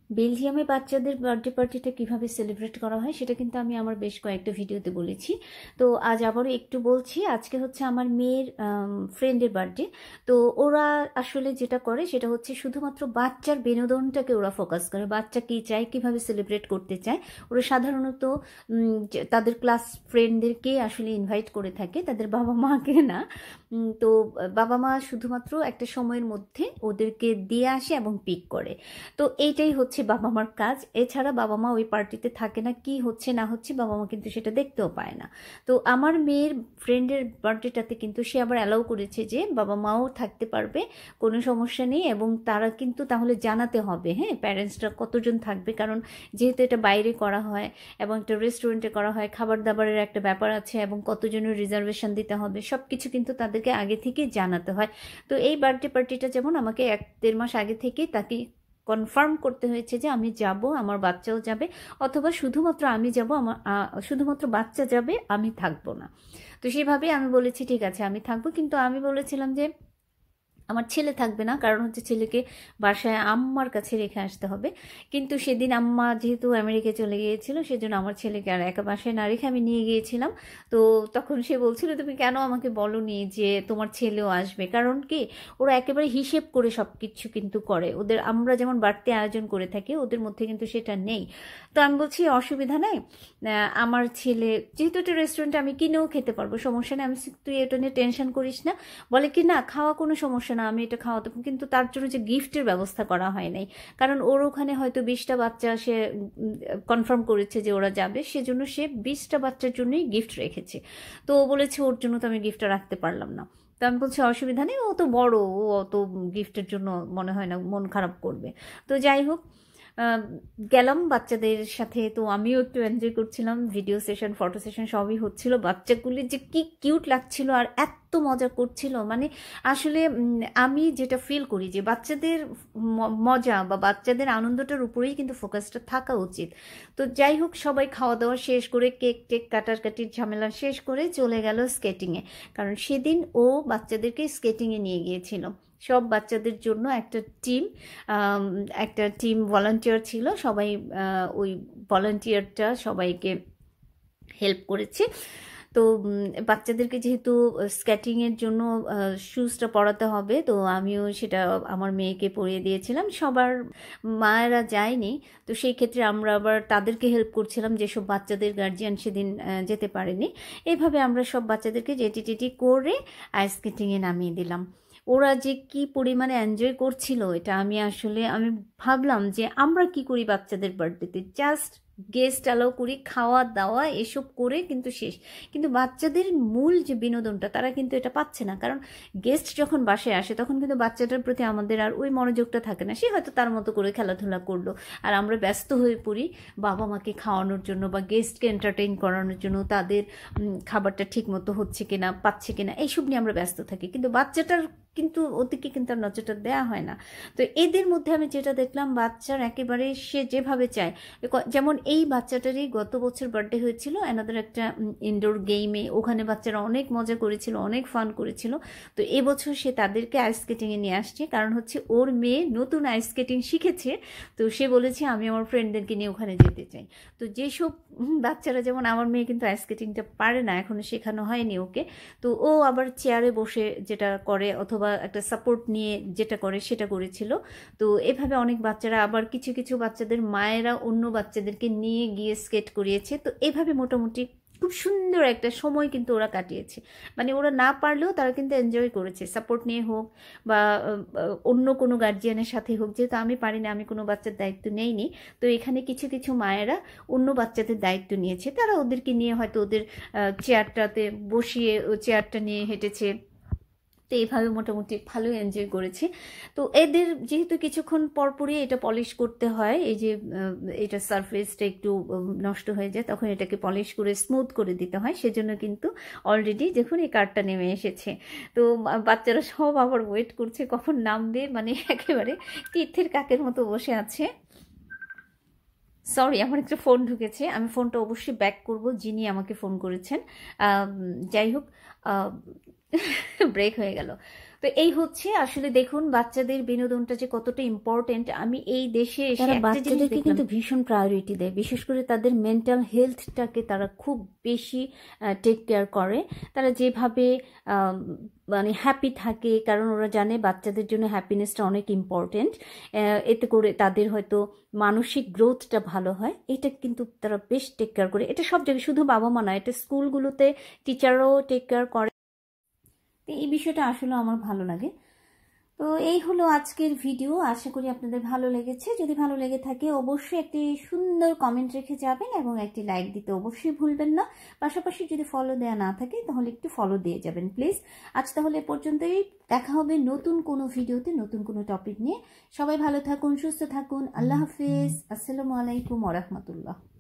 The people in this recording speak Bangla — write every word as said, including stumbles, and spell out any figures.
বেলজিয়ামে বাচ্চাদের বার্থডে পার্টিটা কীভাবে সেলিব্রেট করা হয় সেটা কিন্তু আমি আমার বেশ কয়েকটা ভিডিওতে বলেছি। তো আজ আবারও একটু বলছি। আজকে হচ্ছে আমার মেয়ের ফ্রেন্ডের বার্থডে। তো ওরা আসলে যেটা করে সেটা হচ্ছে শুধুমাত্র বাচ্চার বিনোদনটাকে ওরা ফোকাস করে, বাচ্চা কী চায়, কীভাবে সেলিব্রেট করতে চায়। ওরা সাধারণত তাদের ক্লাস ফ্রেন্ডদেরকে আসলে ইনভাইট করে থাকে, তাদের বাবা মাকে না। তো বাবা মা শুধুমাত্র একটা সময়ের মধ্যে ওদেরকে দিয়ে আসে এবং পিক করে। তো এইটাই হচ্ছে বাবা মার কাজ। এছাড়া বাবা মা ওই পার্টিতে থাকে না, কি হচ্ছে না হচ্ছে বাবা মা কিন্তু সেটা দেখতেও পায় না। তো আমার মেয়ের ফ্রেন্ডের বার্থডেটাতে কিন্তু সে আবার অ্যালাউ করেছে যে বাবা মাও থাকতে পারবে, কোনো সমস্যা নেই। এবং তারা কিন্তু তাহলে জানাতে হবে, হ্যাঁ, প্যারেন্টসরা কতজন থাকবে, কারণ যেহেতু এটা বাইরে করা হয় এবং একটা রেস্টুরেন্টে করা হয়, খাবার দাবারের একটা ব্যাপার আছে এবং কতজনের রিজার্ভেশন দিতে হবে, সব কিছু কিন্তু তাদেরকে আগে থেকে জানাতে হয়। তো এই বার্থডে পার্টিটা যেমন আমাকে এক দেড় মাস আগে থেকেই তাকে কনফার্ম করতে হয়েছে যে আমি যাব, আমার বাচ্চাও যাবে, অথবা শুধুমাত্র আমি যাব, আমার শুধুমাত্র বাচ্চা যাবে, আমি থাকবো না। তো সেভাবেই আমি বলেছি ঠিক আছে আমি থাকবো, কিন্তু আমি বলেছিলাম যে আমার ছেলে থাকবে না, কারণ হচ্ছে ছেলেকে বাসায় আম্মার কাছে রেখে আসতে হবে। কিন্তু সেদিন আম্মা যেহেতু আমেরিকায় চলে গিয়েছিল, সেজন্য আমার ছেলেকে আর একা বাসায় না রেখে আমি নিয়ে গিয়েছিলাম। তো তখন সে বলছিল তুমি কেন আমাকে বলোনি যে তোমার ছেলেও আসবে, কারণ কি ওরা একেবারে হিসেব করে সব কিছু কিন্তু করে। ওদের আমরা যেমন বাড়তি আয়োজন করে থাকি, ওদের মধ্যে কিন্তু সেটা নেই। তো আমি বলছি অসুবিধা নেই, আমার ছেলে যেহেতু একটা রেস্টুরেন্টে আমি কিনেও খেতে পারবো, সমস্যা নেই, আমি তুই এটা নিয়ে টেনশন করিস না। বলে কি না খাওয়া কোনো সমস্যা না, আমি এটা খাওয়াতে, কিন্তু তার জন্য যে গিফটের ব্যবস্থা করা হয় নাই, কারণ ওর ওখানে হয়তো বিশটা বাচ্চা সে কনফার্ম করেছে যে ওরা যাবে, সেজন্য সে বিশটা বাচ্চার জন্যই গিফট রেখেছে। তো ও বলেছে ওর জন্য তো আমি গিফটটা রাখতে পারলাম না। তো আমি বলছি অসুবিধা নেই, ও তো বড়, ও অত গিফটের জন্য মনে হয় না মন খারাপ করবে। তো যাই হোক, গেলাম বাচ্চাদের সাথে। তো আমিও একটু এনজয় করছিলাম, ভিডিও সেশন, ফটো সেশন সবই হচ্ছিল। বাচ্চাগুলি যে কি কিউট লাগছিল আর এত মজা করছিল, মানে আসলে আমি যেটা ফিল করি যে বাচ্চাদের মজা বা বাচ্চাদের আনন্দটার উপরেই কিন্তু ফোকাসটা থাকা উচিত। তো যাই হোক, সবাই খাওয়া দাওয়া শেষ করে কেক টেক কাটারকাটির ঝামেলা শেষ করে চলে গেল স্কেটিংয়ে, কারণ সেদিন ও বাচ্চাদেরকে স্কেটিংয়ে নিয়ে গিয়েছিল। সব বাচ্চাদের জন্য একটা টিম একটা টিম ভলান্টিয়ার ছিল, সবাই ওই ভলান্টিয়ারটা সবাইকে হেল্প করেছে। তো বাচ্চাদেরকে যেহেতু স্কেটিংয়ের জন্য শুজটা পরাতে হবে, তো আমিও সেটা আমার মেয়েকে পরিয়ে দিয়েছিলাম। সবার মায়েরা যায়নি, তো সেই ক্ষেত্রে আমরা আবার তাদেরকে হেল্প করছিলাম যেসব বাচ্চাদের গার্জিয়ান সেদিন যেতে পারেনি। এইভাবে আমরা সব বাচ্চাদেরকে জেটি টেটি করে আইস স্কেটিংয়ে নামিয়ে দিলাম। ওরা যে কি পরিমাণে এনজয় করছিল, এটা আমি আসলে আমি ভাবলাম যে আমরা কি করি বাচ্চাদের বার্থডেতে, জাস্ট গেস্ট অ্যালাউ করি, খাওয়া দাওয়া এসব করে কিন্তু শেষ। কিন্তু বাচ্চাদের মূল যে বিনোদনটা তারা কিন্তু এটা পাচ্ছে না, কারণ গেস্ট যখন বাসায় আসে তখন কিন্তু বাচ্চাটার প্রতি আমাদের আর ওই মনোযোগটা থাকে না। সে হয়তো তার মতো করে খেলাধুলা করলো, আর আমরা ব্যস্ত হয়ে পড়ি বাবা মাকে খাওয়ানোর জন্য বা গেস্টকে এন্টারটেইন করানোর জন্য, তাদের খাবারটা ঠিক মতো হচ্ছে কিনা, পাচ্ছে কিনা, এইসব নিয়ে আমরা ব্যস্ত থাকি। কিন্তু বাচ্চাটার কিন্তু ওদিকে কিন্তু আর নজরটা দেওয়া হয় না। তো এদের মধ্যে আমি যেটা দেখলাম, বাচ্চার একেবারে সে যেভাবে চায়, যেমন এই বাচ্চাটারই গত বছর বার্থডে হয়েছিল অ্যানাদার একটা ইনডোর গেমে, ওখানে বাচ্চারা অনেক মজা করেছিল, অনেক ফান করেছিল। তো এবছর সে তাদেরকে আইস স্কেটিংয়ে নিয়ে আসছে, কারণ হচ্ছে ওর মেয়ে নতুন আইস স্কেটিং শিখেছে। তো সে বলেছে আমি আমার ফ্রেন্ডদেরকে নিয়ে ওখানে যেতে চাই। তো যেসব বাচ্চারা, যেমন আমার মেয়ে কিন্তু আইস স্কেটিংটা পারে না, এখনো শেখানো হয়নি ওকে। তো ও আবার চেয়ারে বসে যেটা করে অথবা একটা সাপোর্ট নিয়ে যেটা করে সেটা করেছিল। তো এভাবে অনেক বাচ্চারা, আবার কিছু কিছু বাচ্চাদের মায়েরা অন্য বাচ্চাদেরকে নিয়ে গিয়ে স্কেট করিয়েছে। তো এভাবে মোটামুটি খুব সুন্দর একটা সময় কিন্তু ওরা কাটিয়েছে। মানে ওরা না পারলেও তারা কিন্তু এনজয় করেছে, সাপোর্ট নিয়ে হোক বা অন্য কোনো গার্জিয়ানের সাথে হোক। যেহেতু আমি পারি না, আমি কোনো বাচ্চার দায়িত্ব নেইনি, তো এখানে কিছু কিছু মায়েরা অন্য বাচ্চাদের দায়িত্ব নিয়েছে, তারা ওদেরকে নিয়ে হয়তো ওদের চেয়ারটাতে বসিয়ে ও চেয়ারটা নিয়ে হেঁটেছে। তো এইভাবে মোটামুটি ভালোই এনজয় করেছে। তো এদের যেহেতু কিছুক্ষণ পরপরই এটা পলিশ করতে হয়, এই যে এটা সারফেসটা একটু নষ্ট হয়ে যায়, তখন এটাকে পলিশ করে স্মুথ করে দিতে হয়, সেজন্য কিন্তু অলরেডি দেখুন এই কার্ডটা নেমে এসেছে। তো বাচ্চারা সব আবার ওয়েট করছে কখন নামবে, মানে একেবারে তীর্থের কাকের মতো বসে আছে। সরি, আমার একটা ফোন ঢুকেছে, আমি ফোনটা অবশ্যই ব্যাক করব, যিনি আমাকে ফোন করেছেন। যাই হোক, ব্রেক হয়ে গেল। তো এই হচ্ছে আসলে দেখুন বাচ্চাদের বিনোদনটা যে কতটা ইম্পর্টেন্ট। আমি এই দেশে এসে তারা একটা জিনিস বাচ্চাদেরকে দেখলাম, কিন্তু ভীষণ প্রায়োরিটি দেয়, বিশেষ করে তাদের মেন্টাল হেলথটাকে তারা খুব বেশি টেক কেয়ার করে। তারা যেভাবে আম, মানে হ্যাপি থাকে, কারণ ওরা জানে বাচ্চাদের জন্য হ্যাপিনেসটা অনেক ইম্পর্টেন্ট। এতে করে তাদের হয়তো মানসিক গ্রোথটা ভালো হয়, এটা কিন্তু তারা বেশ টেক কেয়ার করে। এটা সব জায়গায়, শুধু বাবা মা না, এটা স্কুলগুলোতে টিচারও টেক কেয়ার করে। তো এই বিষয়টা আসলে আমার ভালো লাগে। তো এই হলো আজকের ভিডিও, আশা করি আপনাদের ভালো লেগেছে। যদি ভালো লেগে থাকে অবশ্যই একটি সুন্দর কমেন্ট রেখে যাবেন এবং একটি লাইক দিতে অবশ্যই ভুলবেন না। পাশাপাশি যদি ফলো দেওয়া না থাকে তাহলে একটু ফলো দিয়ে যাবেন প্লিজ। আজ তাহলে এ পর্যন্তই, দেখা হবে নতুন কোনো ভিডিওতে নতুন কোনো টপিক নিয়ে। সবাই ভালো থাকুন, সুস্থ থাকুন, আল্লাহ হাফিজ, আসসালামু আলাইকুম ওয়া রাহমাতুল্লাহ।